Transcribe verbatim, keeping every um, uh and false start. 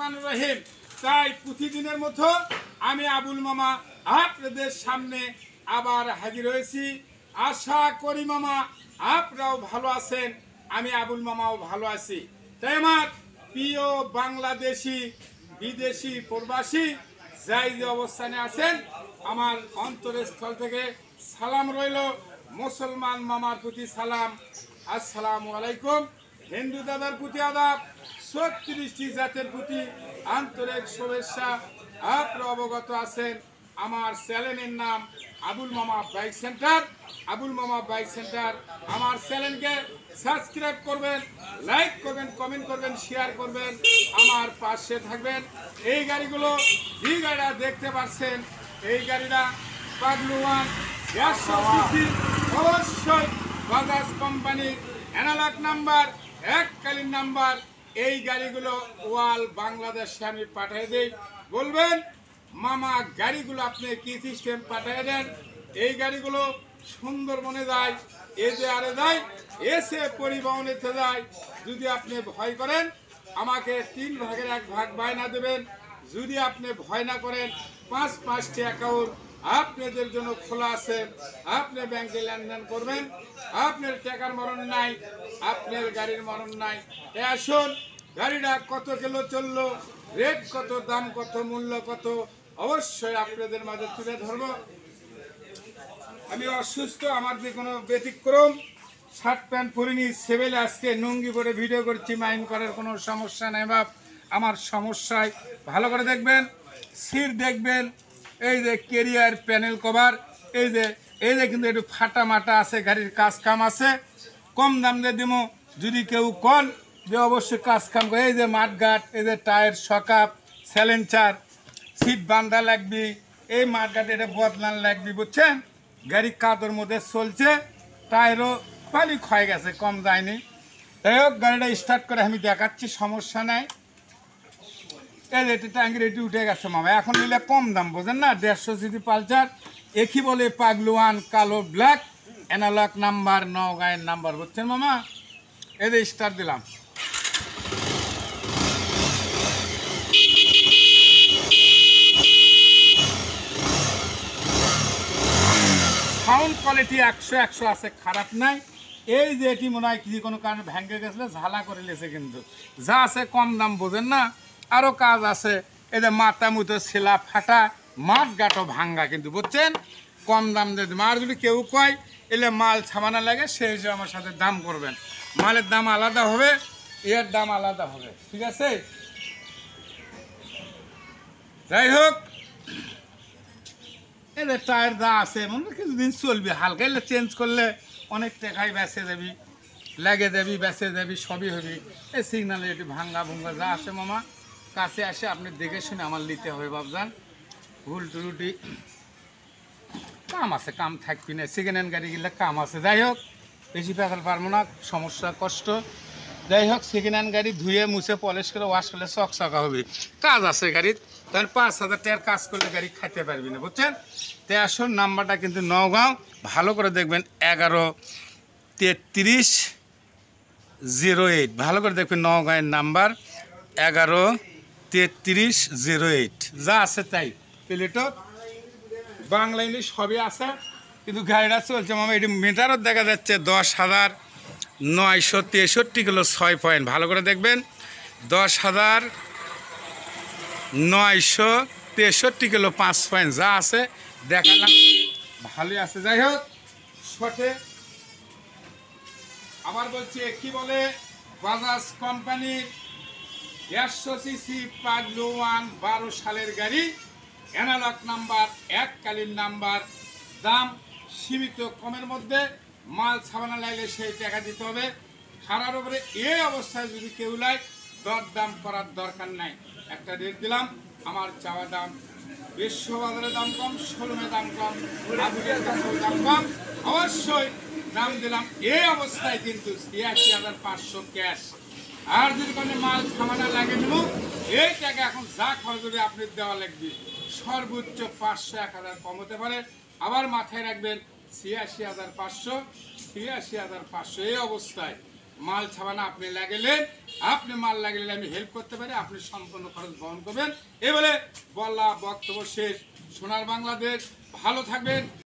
রহমানির রহিম। তাই প্রতিদিনের মতো আমি আবুল মামা আপনাদের সামনে আবার হাজির হয়েছি। আশা করি মামা আপনারাও ভালো আছেন, আমি আবুল মামাও ভালো আছি। তাই আমার প্রিয় বাংলাদেশি বিদেশি প্রবাসী যাই যে অবস্থানে আছেন, আমার অন্তরের স্থল থেকে সালাম রইল। মুসলমান মামার প্রতি সালাম, আসসালামু আলাইকুম। হিন্দু দাদার প্রতি আদাব, ছত্রিশটি জাতের প্রতি আন্তরিক শুভেচ্ছা। আপনারা অবগত আছেন আমার চ্যানেলের নাম আবুল মামা বাইক সেন্টার। আবুল মামা বাইক সেন্টার আমার চ্যানেলকে সাবস্ক্রাইব করবেন, লাইক করবেন, কমেন্ট করবেন, শেয়ার করবেন, আমার পাশে থাকবেন। এই গাড়িগুলো যে গাড়িটা দেখতে পাচ্ছেন, এই গাড়িটা পাগলুয়ান একশো সিসি, অবশ্যই বাজাজ কোম্পানির অ্যানালগ নাম্বার, এককালীন নাম্বার। এই গাড়িগুলো ওয়াল বাংলাদেশে আমি পাঠিয়ে দিই। বলবেন মামা গাড়িগুলো আপনি কি সিস্টেম পাঠিয়ে দেন? এই গাড়িগুলো সুন্দরবনে যায়, এ যে আরে যায়, এসে পরিবহনেতে যায়। যদি আপনি ভয় করেন আমাকে তিন ভাগের এক ভাগ বায়না দেবেন। যদি আপনি ভয় না করেন, পাঁচ পাঁচটি অ্যাকাউন্ট আপনাদের জন্য খোলা আছে, আপনি ব্যাংকে লেনদেন করবেন। আপনার টাকার মরণ নাই, আপনার গাড়ির মরণ নাই। এ আসুন, গাড়িটা কত কিলো চললো, রেট কত, দাম কত, মূল্য কত, অবশ্যই আপনাদের মাঝে তুলে ধরব। আমি অসুস্থ, আমার যে কোনো ব্যতিক্রম, শার্ট প্যান্ট পরিনি, সেবেলে আজকে নুঙ্গি পরে ভিডিও করছি। মাইন্ড করার কোনো সমস্যা নেই বাপ, আমার সমস্যায় ভালো করে দেখবেন। সিট দেখবেন, এই যে কেরিয়ার প্যানেল কভার, এই যে এই যে কিন্তু একটু ফাটা মাটা আছে, গাড়ির কাজ কাম আছে। কম দাম দিয়ে দিব, যদি কেউ কন যে অবশ্যই কাজ কাম করে। এই যে মাঠঘাট, এই যে টায়ার সকাপ, স্যালেঞ্চার, সিট বান্ধা লাগবি, এই মাঠঘাট এটা বদলান লাগবি, বুঝছেন? গাড়ি কাদর মধ্যে চলছে, টায়ারও পানি ক্ষয়ে গেছে, কম যায়নি। যাই হোক, গাড়িটা স্টার্ট করে আমি দেখাচ্ছি, সমস্যা নাই। এই যে এটা ট্যাঙ্কি রেটি উঠে গেছে মামা, এখন নিলে কম দাম, বোঝেন না? দেড়শো সিসি পালচার, একই বলে পাগলুয়ান কালো ব্ল্যাক, অ্যানালগ নাম্বার, নগাঁয়ের নাম্বার, বুঝছেন মামা? এই যে স্টার্ট দিলাম, সাউন্ড কোয়ালিটি একশো একশো আছে, খারাপ নাই। এই যে এটি মনে হয় কিছু কোনো কারণে ভেঙে গেছিলো, ঝালা করে লেছে, কিন্তু যা আছে কম দাম, বোঝেন না? আরও কাজ আছে, এই যে মাথা মুতো ছেলা ফাটা, মাঠ গাটো ভাঙ্গা, কিন্তু বুঝছেন? কম দাম দিয়ে দেবেন। আর যদি কেউ কয় এলে মাল ছামানা লাগে, সেই হিসেবে আমার সাথে দাম করবেন। মালের দাম আলাদা হবে, এর দাম আলাদা হবে, ঠিক আছে? যাই হোক, এদের টায়ার যা আছে মনে কিছুদিন চলবে, হালকা এলে চেঞ্জ করলে অনেক টাকাই বেঁচে যাবি, লেগে যাবি, বেঁচে যাবি, সবই হবি। এই সিগনালে একটু ভাঙ্গা ভুঙ্গা যা আসে মামা, কাছে আসে আপনি দেখে শুনে আমার নিতে হবে বাবজান। ভুল টুরুটি কাম আছে, কাম থাকবি না, সেকেন্ড হ্যান্ড গাড়ি গেলে কাম আছে। যাই হোক, বেশি পেঁচাল পারবো না, সমস্যা কষ্ট। যাই হোক, সেকেন্ড হ্যান্ড গাড়ি ধুয়ে মুছে পলিশ করে ওয়াশ করলে চকচকা হবে, কাজ আছে গাড়ির। তখন পাঁচ হাজার টাকার কাজ করলে গাড়ি খাইতে পারবি না, বুঝছেন? তো আসুন, নাম্বারটা কিন্তু নগাঁও, ভালো করে দেখবেন, এগারো তেত্রিশ জিরো এইট, ভালো করে দেখবেন, নগাঁয়ের নাম্বার এগারো তেত্রিশ জিরো এইট। যা আছে তাই, প্লেটও বাংলা ইংলিশ সবই আছে, কিন্তু গাড়িটা চলছে মামা। এটি মিটারও দেখা যাচ্ছে দশ হাজার নয়শো তেষট্টি কিলো ছয় পয়েন্ট, ভালো করে দেখবেন, দশ হাজার নয়শো তেষট্টি কিলো পাঁচ পয়েন্ট, যা আছে দেখালাম, ভালোই আছে। যাই হোক, শর্টে আবার বলছি, কি বলে বাজাজ কোম্পানির একশো সিসি পাগলুয়ান বারো সালের গাড়ি, অ্যানালগ নাম্বার, এককালীন নাম্বার, দাম সীমিত কমের মধ্যে। মাল ছাপানা লাগলে সেই টাকা দিতে হবে। খারাপ উপরে এই অবস্থায় যদি কেউ লাই, দর দাম করার দরকার নাই। একটা রেট দিলাম, আমার চাওয়া দাম বিশ্ব বাজারে দাম কম, শোরুমে দাম কম, আগুনের কাছেও দাম কম, অবশ্যই দাম দিলাম। এই অবস্থায় কিন্তু ছিয়াশি হাজার পাঁচশো ক্যাশ। আর যদি কোনো মাল ছামানা লাগে নেব, এই টাকা এখন যা খরচ হবে আপনি দেওয়া লাগবে, সর্বোচ্চ পাঁচশো এক হাজার কম হতে পারে। আবার মাথায় রাখবেন, ছিয়াশি হাজার পাঁচশো, ছিয়াশি হাজার পাঁচশো এই অবস্থায় মাল ছাপানো আপনি লাগলেন, আপনি মাল লাগলে আমি হেল্প করতে পারি, আপনি সম্পূর্ণ খরচ বহন করবেন। এ বলে বলা বক্তব্য শেষ। সোনার বাংলাদেশ, ভালো থাকবেন।